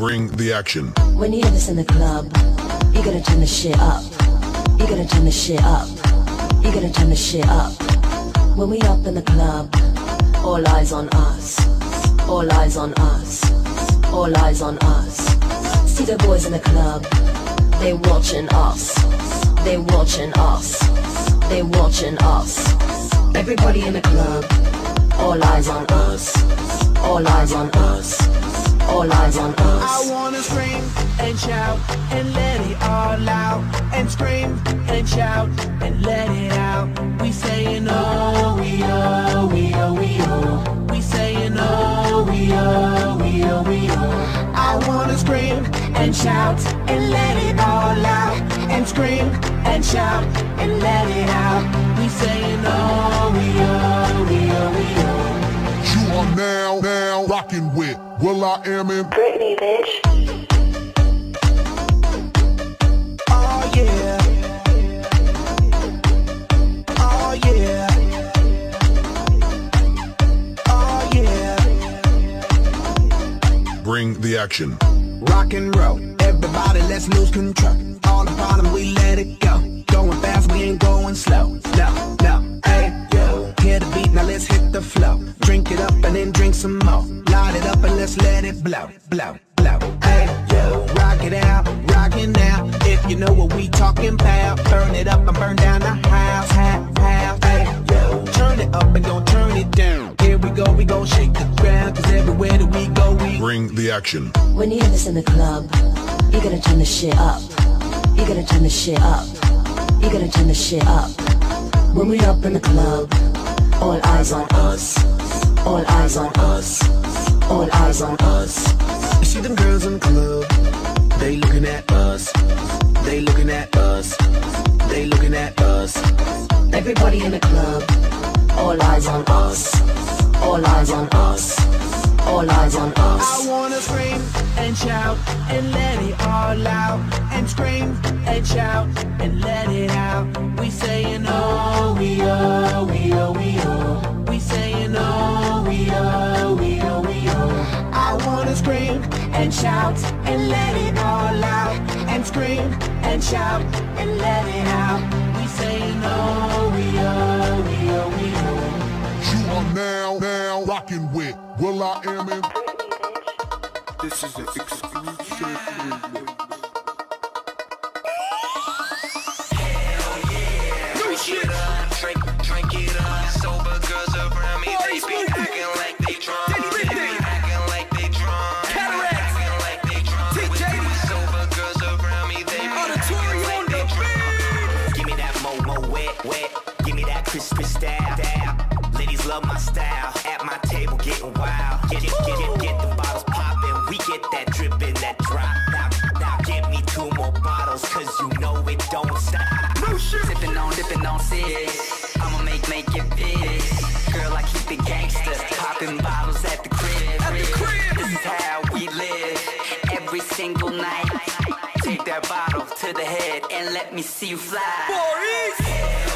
Bring the action. When you hear this in the club, you gotta turn the shit up. You gotta turn the shit up. You gotta turn the shit up. When we up in the club, all eyes on us. All eyes on us. All eyes on us. See the boys in the club, they watching us. They watching us. They watching us. Everybody in the club, all eyes on us. All eyes on us. All eyes on us. I wanna scream and shout and let it all out. And scream and shout and let it out. We saying oh, we oh, we oh, we oh. We saying oh, we oh, we oh, we oh. I wanna scream and shout and let it all out. And scream and shout and let it out. We saying oh, we oh, we oh, we oh. You are now rocking with will.i.am in Britney, bitch. Oh yeah. Oh yeah. Oh yeah. Bring the action. Rock and roll, everybody let's lose control. All the bottom we let it go. Going fast, we ain't going slow. No, no, hey, yo. Hear the beat, now let's hit the flow. Drink it up and then drink some more. Light it up and let's let it blow, blow, blow. Hey, yo. Rock it out, rock it now. If you know what we talking about, burn it up and burn down the house, house. Hey, yo. Turn it up and don't turn it down. Here we gon' shake the ground. Cause everywhere that we go, we Bring the action. When you hear this in the club, you gotta turn the shit up. You gotta turn the shit up. You gotta turn the shit up. When we up in the club, all eyes on us. All eyes on us. All eyes on us. You see them girls in the club, they looking at us. They looking at us. They looking at us. Everybody in the club, all eyes on us. All eyes on us. All eyes on us. I wanna scream and shout and let it all out. And scream and shout and let it out. We saying oh, we oh, we oh, we oh. We saying oh, we oh, we oh, we oh. I wanna scream and shout and let it all out. And scream and shout and let it out. We saying oh, we oh, we oh, we oh. You are now rocking with will.i.am in. This is an exclusive remix. Drink it up. Sober girls around me, they be acting like they drunk. They be acting like they drunk. Acting like they drunk. Sober girls around me, they be acting like they drunk. Give me that mo wet. Give me that crisp style. Ladies love my style. At my table getting wild. Get the bottles poppin'. We get that drippin', that drop. Now give me 2 more bottles, cause you know it don't stop. Sippin' on, dippin' on sis. I'ma make it fit. Girl, I keep it gangster. Poppin' bottles at the crib. This is how we live. Every single night. Take that bottle to the head and let me see you fly.